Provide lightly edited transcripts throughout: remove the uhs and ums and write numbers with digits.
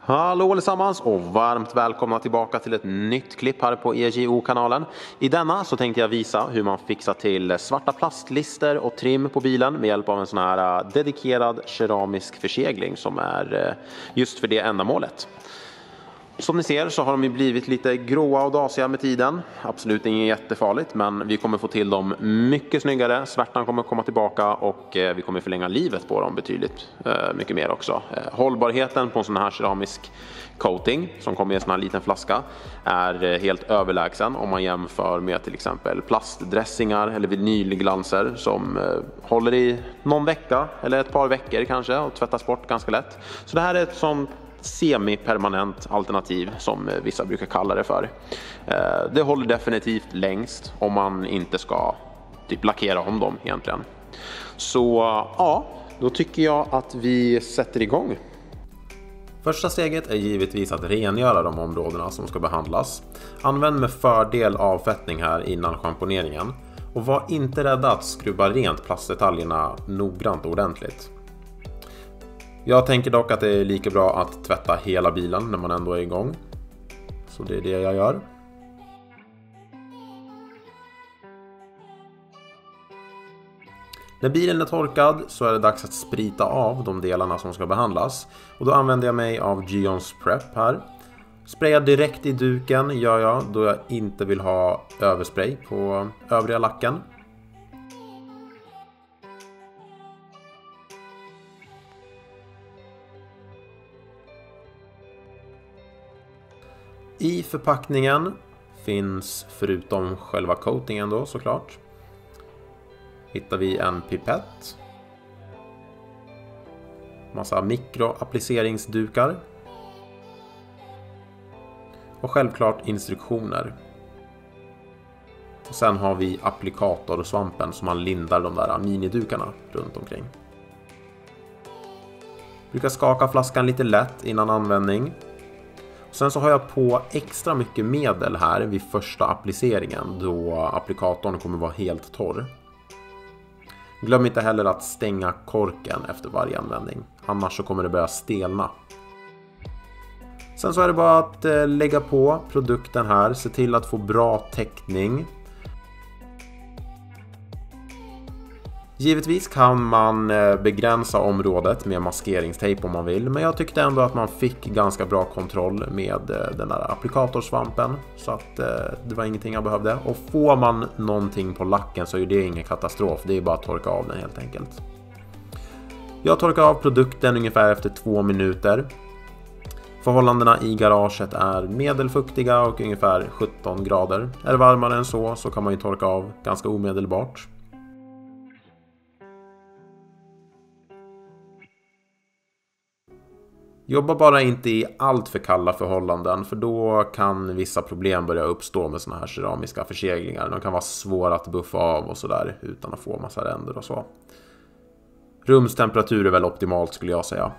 Hallå allesammans och varmt välkomna tillbaka till ett nytt klipp här på EJO-kanalen. I denna så tänkte jag visa hur man fixar till svarta plastlister och trim på bilen med hjälp av en sån här dedikerad keramisk försegling som är just för det ändamålet. Som ni ser så har de ju blivit lite gråa och dasiga med tiden. Absolut inget jättefarligt, men vi kommer få till dem mycket snyggare. Svärtan kommer komma tillbaka och vi kommer förlänga livet på dem betydligt mycket mer också. Hållbarheten på en sån här keramisk coating som kommer i en sån här liten flaska är helt överlägsen om man jämför med till exempel plastdressingar eller vinylglanser som håller i någon vecka eller ett par veckor kanske och tvättas bort ganska lätt. Så det här är ett sånt semi-permanent alternativ som vissa brukar kalla det för. Det håller definitivt längst om man inte ska typ lackera om dem egentligen. Så ja, då tycker jag att vi sätter igång. Första steget är givetvis att rengöra de områdena som ska behandlas. Använd med fördel avfettning här innan schamponeringen. Och var inte rädda att skrubba rent plastdetaljerna noggrant och ordentligt. Jag tänker dock att det är lika bra att tvätta hela bilen när man ändå är igång. Så det är det jag gör. När bilen är torkad så är det dags att sprita av de delarna som ska behandlas. Och då använder jag mig av Gion's Prep här. Spraya direkt i duken gör jag då jag inte vill ha överspray på övriga lacken. I förpackningen finns förutom själva coatingen då såklart hittar vi en pipett, massa mikroappliceringsdukar och självklart instruktioner. Och sen har vi applikator-svampen som man lindar de där minidukarna runt omkring. Brukar skaka flaskan lite lätt innan användning. Sen så har jag på extra mycket medel här vid första appliceringen då applikatorn kommer vara helt torr. Glöm inte heller att stänga korken efter varje användning, annars så kommer det börja stelna. Sen så är det bara att lägga på produkten här, se till att få bra täckning. Givetvis kan man begränsa området med maskeringstejp om man vill, men jag tyckte ändå att man fick ganska bra kontroll med den där applikatorsvampen, så att det var ingenting jag behövde. Och får man någonting på lacken så är det ingen katastrof, det är bara att torka av den helt enkelt. Jag torkar av produkten ungefär efter 2 minuter. Förhållandena i garaget är medelfuktiga och ungefär 17 grader. Är det varmare än så kan man ju torka av ganska omedelbart. Jobba bara inte i allt för kalla förhållanden, för då kan vissa problem börja uppstå med såna här keramiska förseglingar. De kan vara svåra att buffa av och sådär utan att få massa ränder och så. Rumstemperatur är väl optimalt skulle jag säga.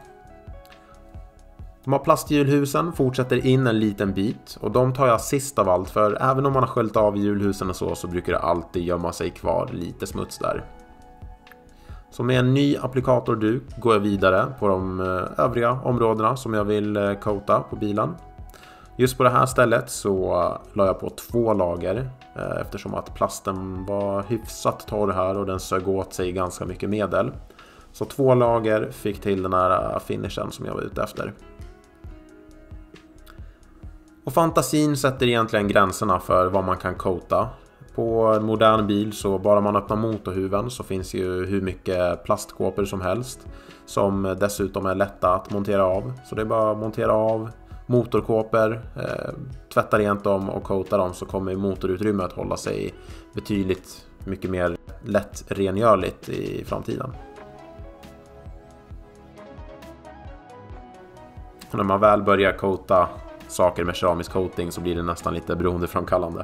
De här plasthjulhusen fortsätter in en liten bit och de tar jag sist av allt, för även om man har sköljt av hjulhusen och så brukar det alltid gömma sig kvar lite smuts där. Så med en ny applikatorduk går jag vidare på de övriga områdena som jag vill coata på bilen. Just på det här stället så la jag på 2 lager eftersom att plasten var hyfsat torr här och den sög åt sig ganska mycket medel. Så 2 lager fick till den här finishen som jag var ute efter. Och fantasin sätter egentligen gränserna för vad man kan coata. På en modern bil så bara man öppnar motorhuven så finns ju hur mycket plastkåpor som helst som dessutom är lätta att montera av. Så det är bara att montera av motorkåpor, tvätta rent dem och coata dem, så kommer motorutrymmet att hålla sig betydligt mycket mer lätt rengörligt i framtiden. Och när man väl börjar coata saker med keramisk coating så blir det nästan lite beroendeframkallande.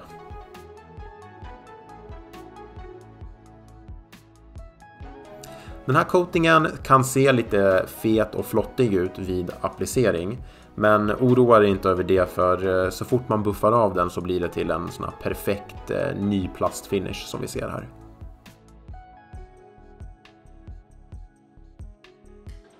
Den här coatingen kan se lite fet och flottig ut vid applicering, men oroa er inte över det, för så fort man buffar av den så blir det till en sån här perfekt ny plastfinish som vi ser här.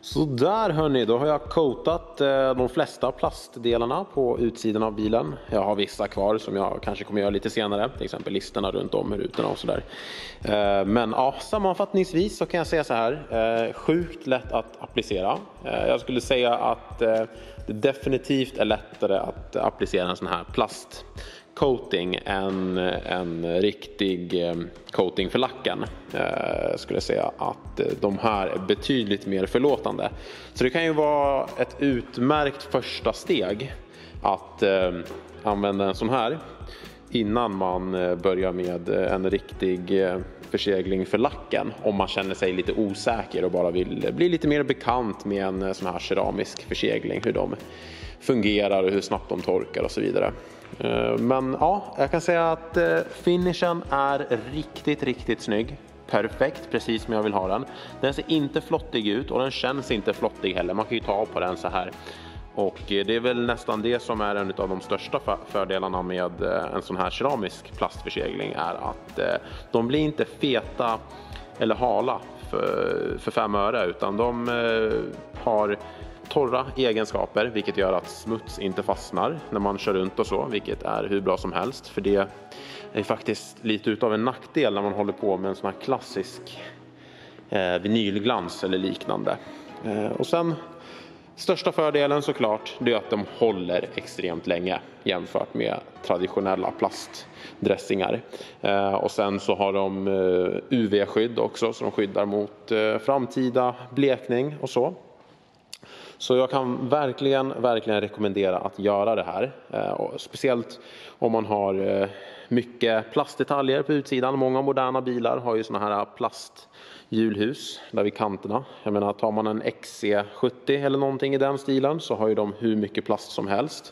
Så där hörni, då har jag coatat de flesta plastdelarna på utsidan av bilen. Jag har vissa kvar som jag kanske kommer göra lite senare, till exempel listerna runt om rutorna och sådär. Men ja, sammanfattningsvis så kan jag säga så här, sjukt lätt att applicera. Jag skulle säga att det definitivt är lättare att applicera en sån här plastcoating än en riktig coating för lacken. Skulle jag säga att de här är betydligt mer förlåtande. Så det kan ju vara ett utmärkt första steg att använda en sån här innan man börjar med en riktig försegling för lacken, om man känner sig lite osäker och bara vill bli lite mer bekant med en sån här keramisk försegling, hur de fungerar och hur snabbt de torkar och så vidare. Men ja, jag kan säga att finishen är riktigt snygg. Perfekt, precis som jag vill ha den. Den ser inte flottig ut och den känns inte flottig heller. Man kan ju ta på den så här. Och det är väl nästan det som är en av de största fördelarna med en sån här keramisk plastförsegling, är att de blir inte feta eller hala för 5 öre, utan de har torra egenskaper, vilket gör att smuts inte fastnar när man kör runt och så, vilket är hur bra som helst. För det är faktiskt lite utav en nackdel när man håller på med en sån här klassisk vinylglans eller liknande. Och sen största fördelen såklart, det är att de håller extremt länge jämfört med traditionella plastdressingar. Och sen så har de UV-skydd också, så de skyddar mot framtida blekning och så. Så jag kan verkligen rekommendera att göra det här. Speciellt om man har mycket plastdetaljer på utsidan. Många moderna bilar har ju såna här plasthjulhus där vid kanterna. Jag menar, tar man en XC70 eller någonting i den stilen så har ju de hur mycket plast som helst.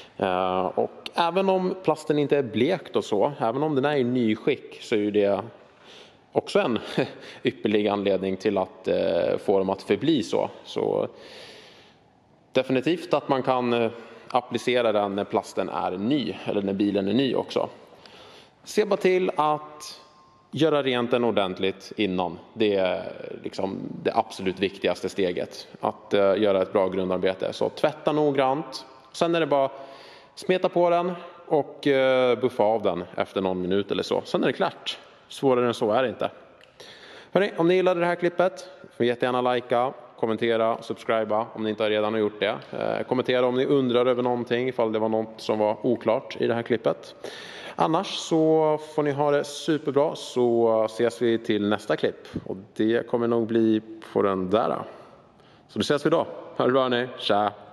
Och även om plasten inte är blekt och så, även om den är i nyskick, så är ju det också en ypperlig anledning till att få dem att förbli så. Så definitivt att man kan applicera den när plasten är ny, eller när bilen är ny också. Se bara till att göra rent den ordentligt innan. Det är liksom det absolut viktigaste steget. Att göra ett bra grundarbete. Så tvätta noggrant. Sen är det bara smeta på den och buffa av den efter någon minut eller så. Sen är det klart. Svårare än så är det inte. Hörrni, om ni gillade det här klippet, får jättegärna likea, kommentera, subscriba om ni inte redan har gjort det. Kommentera om ni undrar över någonting, ifall det var något som var oklart i det här klippet. Annars så får ni ha det superbra, så ses vi till nästa klipp. Och det kommer nog bli på den där. Så då ses vi då. Ha det bra, ni. Tja!